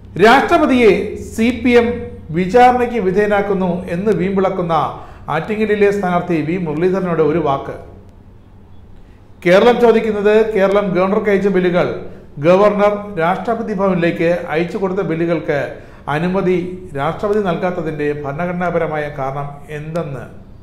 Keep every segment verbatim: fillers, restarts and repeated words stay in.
രാഷ്ട്രപതിയെ C P M വിചാരണയ്ക്ക് വിധേയനാക്കുന്നു എന്ന് വീമ്പിളക്കുന്ന ആറ്റിങ്ങലിലെ സ്ഥാനാർത്ഥി വി മുരളീധരനോട് ഒരു വാക്ക്. കേരളം ചോദിക്കുന്നത് കേരളം ഗവർണർക്ക് അയച്ച ബില്ലുകൾ ഗവർണർ രാഷ്ട്രപതി ഭവനിലേക്ക് അയച്ചു കൊടുത്ത ബില്ലുകൾക്ക് അനുമതി രാഷ്ട്രപതി നൽകാത്തതിൻ്റെ ഭരണഘടനാപരമായ കാരണം എന്തെന്ന്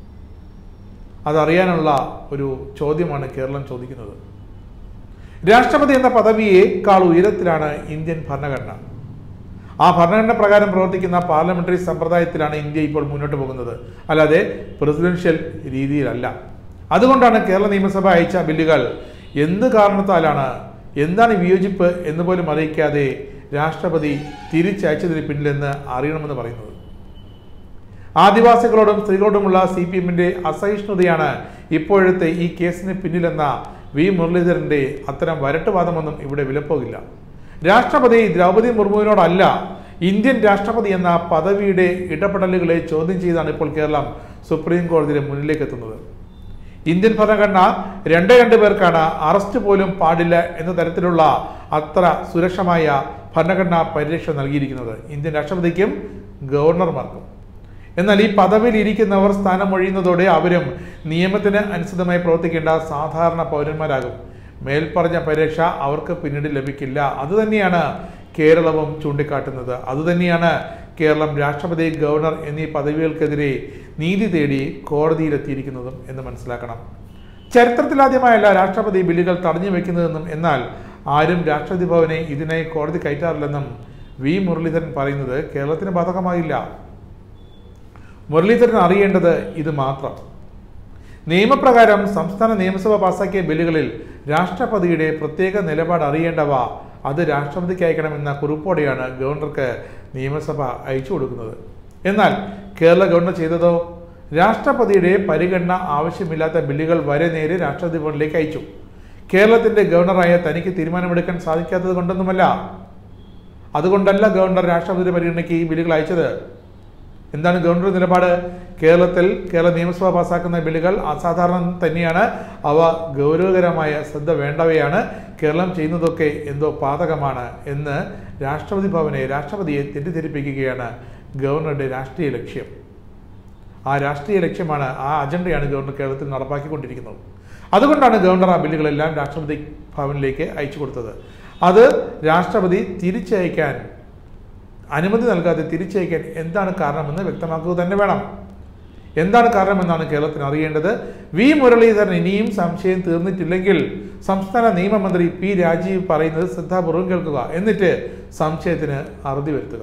അതറിയാനുള്ള ഒരു ചോദ്യമാണ് കേരളം ചോദിക്കുന്നത്. രാഷ്ട്രപതി എന്ന പദവിയേക്കാൾ ഉയരത്തിലാണ് ഇന്ത്യൻ ഭരണഘടന. ആ ഭരണഘടന പ്രകാരം പ്രവർത്തിക്കുന്ന പാർലമെന്ററി സമ്പ്രദായത്തിലാണ് ഇന്ത്യ ഇപ്പോൾ മുന്നോട്ട് പോകുന്നത്, അല്ലാതെ പ്രസിഡൻഷ്യൽ രീതിയിലല്ല. അതുകൊണ്ടാണ് കേരള നിയമസഭ അയച്ച ബില്ലുകൾ എന്ത് കാരണത്താലാണ്, എന്താണ് വിയോജിപ്പ് എന്ന് പോലും അറിയിക്കാതെ രാഷ്ട്രപതി തിരിച്ചയച്ചതിന് പിന്നിലെന്ന് അറിയണമെന്ന് പറയുന്നത്. ആദിവാസികളോടും സ്ത്രീകളോടുമുള്ള സി പി എമ്മിന്റെ അസഹിഷ്ണുതയാണ് ഇപ്പോഴത്തെ ഈ കേസിന് പിന്നിലെന്ന വി മുരളീധരന്റെ അത്തരം വരട്ടുവാദമൊന്നും ഇവിടെ വിലപ്പോകില്ല. രാഷ്ട്രപതി ദ്രൗപദി മുർമുവിനോടല്ല, ഇന്ത്യൻ രാഷ്ട്രപതി എന്ന പദവിയുടെ ഇടപെടലുകളെ ചോദ്യം ചെയ്താണ് ഇപ്പോൾ കേരളം സുപ്രീം കോടതിയുടെ മുന്നിലേക്ക് എത്തുന്നത്. ഇന്ത്യൻ ഭരണഘടന രണ്ടേ രണ്ട് പേർക്കാണ് അറസ്റ്റ് പോലും പാടില്ല എന്ന തരത്തിലുള്ള അത്ര സുരക്ഷമായ ഭരണഘടനാ പരിരക്ഷ നൽകിയിരിക്കുന്നത് ഇന്ത്യൻ രാഷ്ട്രപതിക്കും ഗവർണർമാർക്കും. എന്നാൽ ഈ പദവിയിൽ ഇരിക്കുന്നവർ സ്ഥാനം ഒഴിയുന്നതോടെ അവരും നിയമത്തിന് അനുസൃതമായി പ്രവർത്തിക്കേണ്ട സാധാരണ പൗരന്മാരാകും. മേൽപ്പറഞ്ഞ പരിരക്ഷ അവർക്ക് പിന്നീട് ലഭിക്കില്ല. അതുതന്നെയാണ് കേരളവും ചൂണ്ടിക്കാട്ടുന്നത്. അതുതന്നെയാണ് കേരളം രാഷ്ട്രപതി, ഗവർണർ എന്നീ പദവികൾക്കെതിരെ നീതി തേടി കോടതിയിലെത്തിയിരിക്കുന്നതും എന്ന് മനസ്സിലാക്കണം. ചരിത്രത്തിലാദ്യമായല്ല രാഷ്ട്രപതി ബില്ലുകൾ തടഞ്ഞു വെക്കുന്നതെന്നും എന്നാൽ ആരും രാഷ്ട്രപതി ഭവനെ ഇതിനായി കോടതി കയറ്റാറില്ലെന്നും വി മുരളീധരൻ പറയുന്നത് കേരളത്തിന് ബാധകമായില്ല. മുരളീധരൻ അറിയേണ്ടത് ഇത് മാത്രം. നിയമപ്രകാരം സംസ്ഥാന നിയമസഭ പാസാക്കിയ ബില്ലുകളിൽ രാഷ്ട്രപതിയുടെ പ്രത്യേക നിലപാട് അറിയേണ്ടവ അത് രാഷ്ട്രപതിക്ക് അയക്കണമെന്ന കുറിപ്പോടെയാണ് ഗവർണർക്ക് നിയമസഭ അയച്ചു കൊടുക്കുന്നത്. എന്നാൽ കേരള ഗവർണർ ചെയ്തതോ രാഷ്ട്രപതിയുടെ പരിഗണന ആവശ്യമില്ലാത്ത ബില്ലുകൾ വരെ നേരെ രാഷ്ട്രപതി ഭവനിലേക്ക് അയച്ചു. കേരളത്തിന്റെ ഗവർണറായ തനിക്ക് തീരുമാനമെടുക്കാൻ സാധിക്കാത്തത് കൊണ്ടൊന്നുമല്ല. അതുകൊണ്ടല്ല ഗവർണർ രാഷ്ട്രപതിയുടെ പരിഗണനയ്ക്ക് ഈ ബില്ലുകൾ അയച്ചത്. എന്താണ് ഗവർണർ നിലപാട്? കേരളത്തിൽ കേരള നിയമസഭ പാസാക്കുന്ന ബില്ലുകൾ അസാധാരണം തന്നെയാണ്, അവ ഗൗരവകരമായ ശ്രദ്ധ വേണ്ടവയാണ്, കേരളം ചെയ്യുന്നതൊക്കെ എന്തോ പാതകമാണ് എന്ന് രാഷ്ട്രപതി ഭവനെ, രാഷ്ട്രപതിയെ തെറ്റിദ്ധരിപ്പിക്കുകയാണ് ഗവർണറുടെ രാഷ്ട്രീയ ലക്ഷ്യം. ആ രാഷ്ട്രീയ ലക്ഷ്യമാണ്, ആ അജണ്ടയാണ് ഗവർണർ കേരളത്തിൽ നടപ്പാക്കിക്കൊണ്ടിരിക്കുന്നത്. അതുകൊണ്ടാണ് ഗവർണർ ആ ബില്ലുകളെല്ലാം രാഷ്ട്രപതി ഭവനിലേക്ക് അയച്ചു കൊടുത്തത്. അത് രാഷ്ട്രപതി തിരിച്ചയക്കാൻ അനുമതി നൽകാതെ തിരിച്ചയക്കാൻ എന്താണ് കാരണമെന്ന് വ്യക്തമാക്കുക തന്നെ വേണം. എന്താണ് കാരണമെന്നാണ് കേരളത്തിന് അറിയേണ്ടത്. വി മുരളീധരൻ ഇനിയും സംശയം തീർന്നിട്ടില്ലെങ്കിൽ സംസ്ഥാന നിയമമന്ത്രി പി രാജീവ് പറയുന്നത് ശ്രദ്ധാപൂർവ്വം കേൾക്കുക, എന്നിട്ട് സംശയത്തിന് അറുതി വരുത്തുക.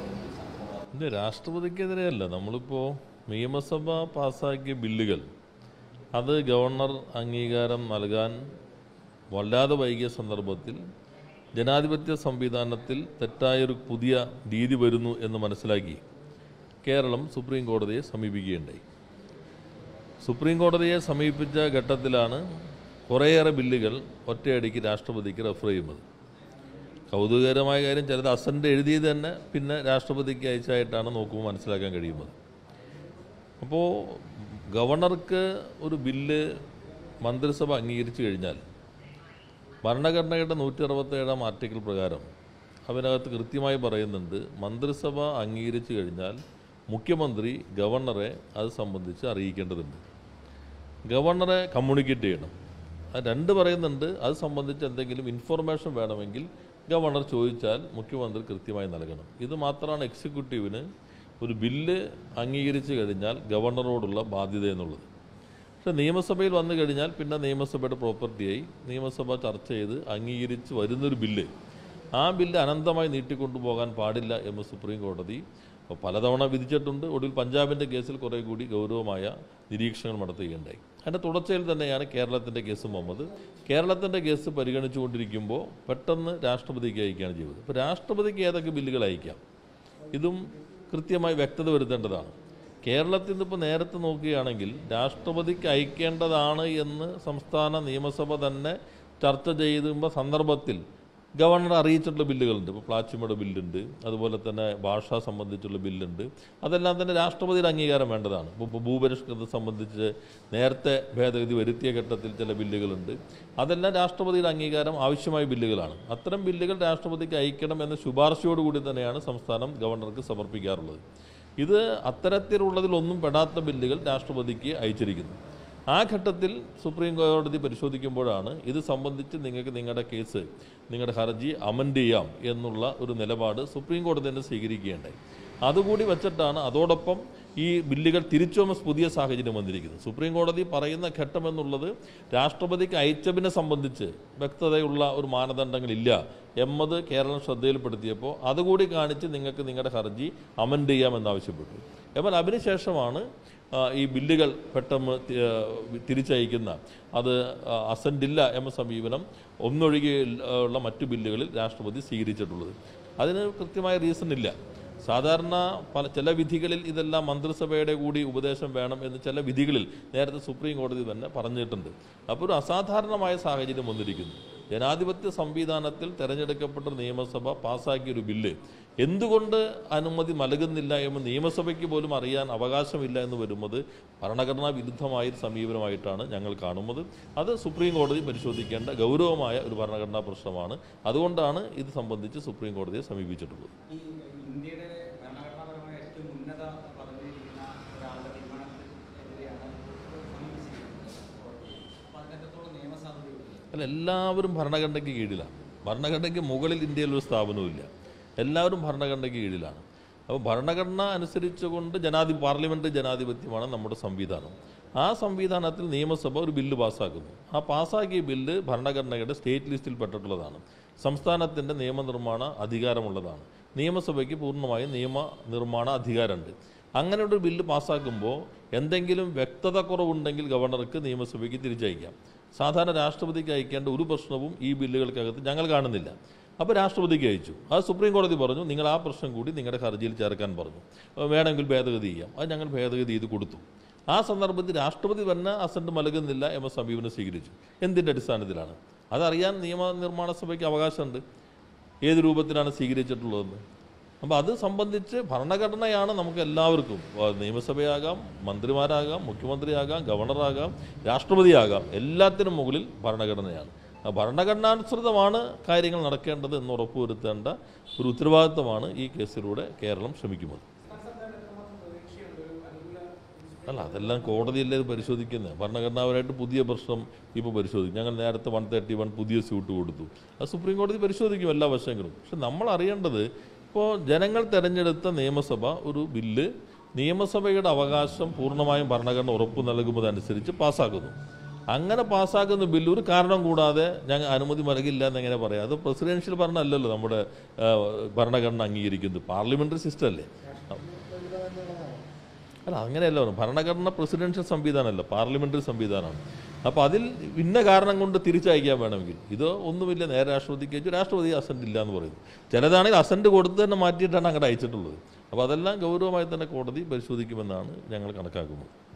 ഇത് രാഷ്ട്രപതിക്കെതിരെയല്ല. നമ്മളിപ്പോൾ നിയമസഭ പാസ്സാക്കിയ ബില്ലുകൾ അത് ഗവർണർ അംഗീകാരം നൽകാൻ വല്ലാതെ വൈകിയ സന്ദർഭത്തിൽ ജനാധിപത്യ സംവിധാനത്തിൽ തെറ്റായൊരു പുതിയ രീതി വരുന്നു എന്ന് മനസ്സിലാക്കി കേരളം സുപ്രീം കോടതിയെ സമീപിക്കുകയുണ്ടായി. സുപ്രീം കോടതിയെ സമീപിച്ച ഘട്ടത്തിലാണ് കുറേയേറെ ബില്ലുകൾ ഒറ്റയടിക്ക് രാഷ്ട്രപതിക്ക് റെഫർ ചെയ്യുന്നത്. കൗതുകകരമായ കാര്യം, ചിലത് അസന്റ് എഴുതിയത് തന്നെ പിന്നെ രാഷ്ട്രപതിക്ക് അയച്ചായിട്ടാണ് നോക്കുമ്പോൾ മനസ്സിലാക്കാൻ കഴിയുന്നത്. അപ്പോൾ ഗവർണർക്ക് ഒരു ബില്ല് മന്ത്രിസഭ അംഗീകരിച്ചു കഴിഞ്ഞാൽ ഭരണഘടനയുടെ നൂറ്റി അറുപത്തേഴാം ആർട്ടിക്കിൾ പ്രകാരം അതിനകത്ത് കൃത്യമായി പറയുന്നുണ്ട്, മന്ത്രിസഭ അംഗീകരിച്ചു കഴിഞ്ഞാൽ മുഖ്യമന്ത്രി ഗവർണറെ അത് സംബന്ധിച്ച് അറിയിക്കേണ്ടതുണ്ട്, ഗവർണറെ കമ്മ്യൂണിക്കേറ്റ് ചെയ്യണം. അത് രണ്ട് പറയുന്നുണ്ട്. അത് സംബന്ധിച്ച് എന്തെങ്കിലും ഇൻഫർമേഷൻ വേണമെങ്കിൽ ഗവർണർ ചോദിച്ചാൽ മുഖ്യമന്ത്രി കൃത്യമായി നൽകണം. ഇത് മാത്രമാണ് എക്സിക്യൂട്ടീവിന് ഒരു ബില്ല് അംഗീകരിച്ചു കഴിഞ്ഞാൽ ഗവർണറോടുള്ള ബാധ്യത എന്നുള്ളത്. പക്ഷേ നിയമസഭയിൽ വന്നു കഴിഞ്ഞാൽ പിന്നെ നിയമസഭയുടെ പ്രോപ്പർട്ടിയായി നിയമസഭ ചർച്ച ചെയ്ത് അംഗീകരിച്ച് വരുന്നൊരു ബില്ല്, ആ ബില്ല് അനന്തമായി നീട്ടിക്കൊണ്ടുപോകാൻ പാടില്ല എന്ന് സുപ്രീം കോടതി പലതവണ വിധിച്ചിട്ടുണ്ട്. ഒടുവിൽ പഞ്ചാബിൻ്റെ കേസിൽ കുറേ കൂടി ഗൗരവമായ നിരീക്ഷണങ്ങൾ നടത്തുകയുണ്ടായി. അതിൻ്റെ തുടർച്ചയിൽ തന്നെയാണ് കേരളത്തിൻ്റെ കേസും വന്നത്. കേരളത്തിൻ്റെ കേസ് പരിഗണിച്ചുകൊണ്ടിരിക്കുമ്പോൾ പെട്ടെന്ന് രാഷ്ട്രപതിക്ക് അയക്കുകയാണ് ചെയ്തത്. ഇപ്പോൾ രാഷ്ട്രപതിക്ക് ഏതൊക്കെ ബില്ലുകൾ അയക്കാം, ഇതും കൃത്യമായി വ്യക്തത വരുത്തേണ്ടതാണ്. കേരളത്തിൽ നിന്നിപ്പോൾ നേരത്തെ നോക്കുകയാണെങ്കിൽ രാഷ്ട്രപതിക്ക് അയക്കേണ്ടതാണ് എന്ന് സംസ്ഥാന നിയമസഭ തന്നെ ചർച്ച ചെയ്യുമ്പോൾ സന്ദർഭത്തിൽ ഗവർണർ അറിയിച്ചിട്ടുള്ള ബില്ലുകളുണ്ട്. ഇപ്പോൾ പ്ലാച്ചിമയുടെ ബില്ലുണ്ട്, അതുപോലെ തന്നെ ഭാഷ സംബന്ധിച്ചുള്ള ബില്ലുണ്ട്. അതെല്ലാം തന്നെ രാഷ്ട്രപതിയുടെ അംഗീകാരം വേണ്ടതാണ്. ഇപ്പോൾ ഭൂപരിഷ്കൃതം സംബന്ധിച്ച് നേരത്തെ ഭേദഗതി വരുത്തിയ ഘട്ടത്തിൽ ചില ബില്ലുകളുണ്ട്. അതെല്ലാം രാഷ്ട്രപതിയുടെ അംഗീകാരം ആവശ്യമായ ബില്ലുകളാണ്. അത്തരം ബില്ലുകൾ രാഷ്ട്രപതിക്ക് അയക്കണം എന്ന ശുപാർശയോടുകൂടി തന്നെയാണ് സംസ്ഥാനം ഗവർണർക്ക് സമർപ്പിക്കാറുള്ളത്. ഇത് അത്തരത്തിലുള്ളതിലൊന്നും പെടാത്ത ബില്ലുകൾ രാഷ്ട്രപതിക്ക് അയച്ചിരിക്കുന്നു. ആ ഘട്ടത്തിൽ സുപ്രീം കോടതി പരിശോധിക്കുമ്പോഴാണ് ഇത് സംബന്ധിച്ച് നിങ്ങൾക്ക് നിങ്ങളുടെ കേസ്, നിങ്ങളുടെ ഹർജി അമെൻഡ് ചെയ്യാം എന്നുള്ള ഒരു നിലപാട് സുപ്രീം കോടതി തന്നെ സ്വീകരിക്കേണ്ടത്. അതുകൂടി വച്ചിട്ടാണ് അതോടൊപ്പം ഈ ബില്ലുകൾ തിരിച്ചു പുതിയ സാഹചര്യം വന്നിരിക്കുന്നത്. സുപ്രീം കോടതി പറയുന്ന ഘട്ടം എന്നുള്ളത് രാഷ്ട്രപതിക്ക് അയച്ചതിനെ സംബന്ധിച്ച് വ്യക്തതയുള്ള ഒരു മാനദണ്ഡങ്ങളില്ല എന്നത് കേരളം ശ്രദ്ധയിൽപ്പെടുത്തിയപ്പോൾ അതുകൂടി കാണിച്ച് നിങ്ങൾക്ക് നിങ്ങളുടെ ഹർജി അമെൻഡ് ചെയ്യാമെന്നാവശ്യപ്പെട്ടു. എന്നാൽ അതിനുശേഷമാണ് ഈ ബില്ലുകൾ പെട്ടെന്ന് തിരിച്ചയക്കുന്ന, അത് അസന്റില്ല എന്ന സമീപനം ഒന്നൊഴികെ ഉള്ള മറ്റു ബില്ലുകളിൽ രാഷ്ട്രപതി സ്വീകരിച്ചിട്ടുള്ളത്. അതിന് കൃത്യമായ റീസൺ ഇല്ല. സാധാരണ പല ചില വിധികളിൽ ഇതെല്ലാം മന്ത്രിസഭയുടെ കൂടി ഉപദേശം വേണം എന്ന് ചില വിധികളിൽ നേരത്തെ സുപ്രീം കോടതി തന്നെ പറഞ്ഞിട്ടുണ്ട്. അപ്പോൾ ഒരു അസാധാരണമായ സാഹചര്യം വന്നിരിക്കുന്നു. ജനാധിപത്യ സംവിധാനത്തിൽ തെരഞ്ഞെടുക്കപ്പെട്ട നിയമസഭ പാസ്സാക്കിയൊരു ബില്ല് എന്തുകൊണ്ട് അനുമതി നൽകുന്നില്ല എന്ന് നിയമസഭയ്ക്ക് പോലും അറിയാൻ അവകാശമില്ല എന്ന് വരുന്നത് ഭരണഘടനാ വിരുദ്ധമായ സമീപനമായിട്ടാണ് ഞങ്ങൾ കാണുന്നത്. അത് സുപ്രീം കോടതി പരിശോധിക്കേണ്ട ഗൗരവമായ ഒരു ഭരണഘടനാ പ്രശ്നമാണ്. അതുകൊണ്ടാണ് ഇത് സംബന്ധിച്ച് സുപ്രീം കോടതിയെ സമീപിച്ചിട്ടുള്ളത്. അല്ല, എല്ലാവരും ഭരണഘടനയ്ക്ക് കീഴിലാണ്. ഭരണഘടനയ്ക്ക് മുകളിൽ ഇന്ത്യയിൽ ഒരു സ്ഥാപനവുമില്ല. എല്ലാവരും ഭരണഘടനയ്ക്ക് കീഴിലാണ്. അപ്പോൾ ഭരണഘടന അനുസരിച്ചുകൊണ്ട് ജനാധി പാർലമെൻ്ററി ജനാധിപത്യമാണ് നമ്മുടെ സംവിധാനം. ആ സംവിധാനത്തിൽ നിയമസഭ ഒരു ബില്ല് പാസ്സാക്കുന്നു. ആ പാസ്സാക്കിയ ബില്ല് ഭരണഘടനയുടെ സ്റ്റേറ്റ് ലിസ്റ്റിൽ പെട്ടിട്ടുള്ളതാണ്. സംസ്ഥാനത്തിൻ്റെ നിയമനിർമ്മാണ അധികാരമുള്ളതാണ്. നിയമസഭയ്ക്ക് പൂർണ്ണമായും നിയമനിർമ്മാണ അധികാരമുണ്ട്. അങ്ങനെ ഒരു ബില്ല് പാസ്സാക്കുമ്പോൾ എന്തെങ്കിലും വ്യക്തത കുറവുണ്ടെങ്കിൽ ഗവർണർക്ക് നിയമസഭയ്ക്ക് തിരിച്ചയക്കാം. സാധാരണ രാഷ്ട്രപതിക്ക് അയക്കേണ്ട ഒരു പ്രശ്നവും ഈ ബില്ലുകൾക്കകത്ത് ഞങ്ങൾ കാണുന്നില്ല. അപ്പോൾ രാഷ്ട്രപതിക്ക് അയച്ചു. അത് സുപ്രീം കോടതി പറഞ്ഞു നിങ്ങൾ ആ പ്രശ്നം കൂടി നിങ്ങളുടെ ഹർജിയിൽ ചേർക്കാൻ പറഞ്ഞു, വേണമെങ്കിൽ ഭേദഗതി ചെയ്യാം. അത് ഞങ്ങൾ ഭേദഗതി ചെയ്ത് കൊടുത്തു. ആ സന്ദർഭത്തിൽ രാഷ്ട്രപതി തന്നെ അസന്റ് നൽകുന്നില്ല എന്ന സമീപനം സ്വീകരിച്ചു. എന്തിൻ്റെ അടിസ്ഥാനത്തിലാണ്? അതറിയാൻ നിയമനിർമ്മാണ സഭയ്ക്ക് അവകാശമുണ്ട്, ഏത് രൂപത്തിലാണ് സ്വീകരിച്ചിട്ടുള്ളതെന്ന്. അപ്പോൾ അത് സംബന്ധിച്ച് ഭരണഘടനയാണ് നമുക്ക് എല്ലാവർക്കും, നിയമസഭയാകാം, മന്ത്രിമാരാകാം, മുഖ്യമന്ത്രിയാകാം, ഗവർണറാകാം, രാഷ്ട്രപതിയാകാം, എല്ലാത്തിനും മുകളിൽ ഭരണഘടനയാണ്. ആ ഭരണഘടനാനുസൃതമാണ് കാര്യങ്ങൾ നടക്കേണ്ടത് എന്ന് ഉറപ്പുവരുത്തേണ്ട ഒരു ഉത്തരവാദിത്തമാണ് ഈ കേസിലൂടെ കേരളം ശ്രമിക്കുന്നത്. അല്ല, അതെല്ലാം കോടതിയല്ലേ ഇത് പരിശോധിക്കുന്നത്. ഭരണഘടനാപരമായിട്ട് പുതിയ പ്രശ്നം ഇപ്പോൾ പരിശോധിക്കും. ഞങ്ങൾ നേരത്തെ വൺ തേർട്ടി വൺ പുതിയ സ്യൂട്ട് കൊടുത്തു. അത് സുപ്രീം കോടതി പരിശോധിക്കും എല്ലാ വശങ്ങളും. പക്ഷെ നമ്മൾ അറിയേണ്ടത്, ഇപ്പോൾ ജനങ്ങൾ തെരഞ്ഞെടുത്ത നിയമസഭ ഒരു ബില്ല് നിയമസഭയുടെ അവകാശം പൂർണ്ണമായും ഭരണഘടന ഉറപ്പു നൽകുന്നതനുസരിച്ച് പാസ്സാക്കുന്നു. അങ്ങനെ പാസ്സാക്കുന്ന ബില്ല് ഒരു കാരണം കൂടാതെ ഞങ്ങൾ അനുമതി നൽകില്ല എന്നെങ്ങനെ പറയാം? അത് പ്രസിഡൻഷ്യൽ ഭരണമല്ലല്ലോ നമ്മുടെ ഭരണഘടന അംഗീകരിക്കുന്നത്, പാർലമെൻ്ററി സിസ്റ്റം അല്ലേ. അല്ല, അങ്ങനെയല്ല. ഭരണഘടന പ്രസിഡൻഷ്യൽ സംവിധാനമല്ല, പാർലമെൻ്ററി സംവിധാനമാണ്. അപ്പോൾ അതിൽ ഇന്ന കാരണം കൊണ്ട് തിരിച്ചയക്കാൻ വേണമെങ്കിൽ ഇത് ഒന്നുമില്ല, നേരെ രാഷ്ട്രപതിക്ക് അയച്ചു, രാഷ്ട്രപതി അസന്റ് ഇല്ല എന്ന് പറയുന്നു. ചിലതാണെങ്കിൽ അസന്റ് കൊടുത്ത് തന്നെ മാറ്റിയിട്ടാണ് അങ്ങോട്ട് അയച്ചിട്ടുള്ളത്. അപ്പോൾ അതെല്ലാം ഗൗരവമായി തന്നെ കോടതി പരിശോധിക്കുമെന്നാണ് ഞങ്ങൾ കണക്കാക്കുന്നത്.